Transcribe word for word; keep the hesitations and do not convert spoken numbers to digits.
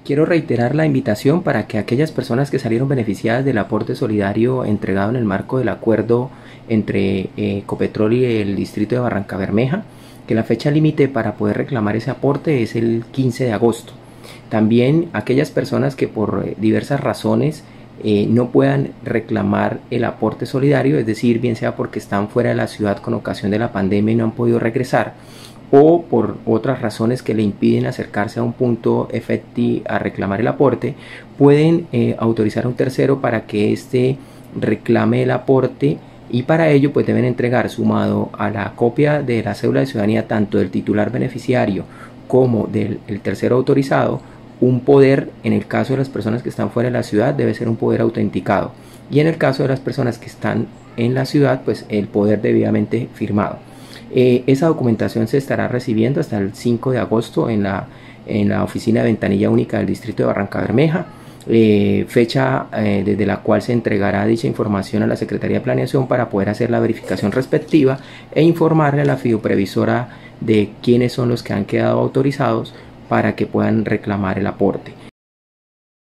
Quiero reiterar la invitación para que aquellas personas que salieron beneficiadas del aporte solidario entregado en el marco del acuerdo entre eh, Ecopetrol y el distrito de Barrancabermeja, que la fecha límite para poder reclamar ese aporte es el quince de agosto. También aquellas personas que por eh, diversas razones eh, no puedan reclamar el aporte solidario, es decir, bien sea porque están fuera de la ciudad con ocasión de la pandemia y no han podido regresar, o por otras razones que le impiden acercarse a un punto efectivo a reclamar el aporte, pueden eh, autorizar a un tercero para que éste reclame el aporte, y para ello pues deben entregar, sumado a la copia de la cédula de ciudadanía tanto del titular beneficiario como del el tercero autorizado, un poder. En el caso de las personas que están fuera de la ciudad debe ser un poder autenticado, y en el caso de las personas que están en la ciudad pues el poder debidamente firmado. Eh, esa documentación se estará recibiendo hasta el cinco de agosto en la, en la oficina de ventanilla única del distrito de Barrancabermeja, eh, fecha eh, desde la cual se entregará dicha información a la Secretaría de Planeación para poder hacer la verificación respectiva e informarle a la fiduprevisora de quiénes son los que han quedado autorizados para que puedan reclamar el aporte.